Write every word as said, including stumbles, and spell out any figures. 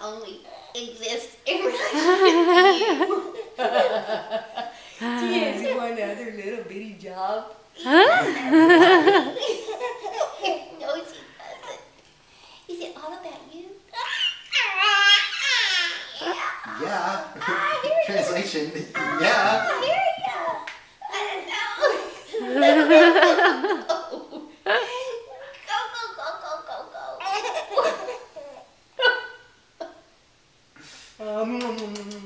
only exists in relationship to you. She has one other little bitty job. Huh? No, she doesn't. Is it all about you? Yeah. I hear Translation. you. Yeah. I hear you. I don't know. Go, go, go, go, go, go. Um,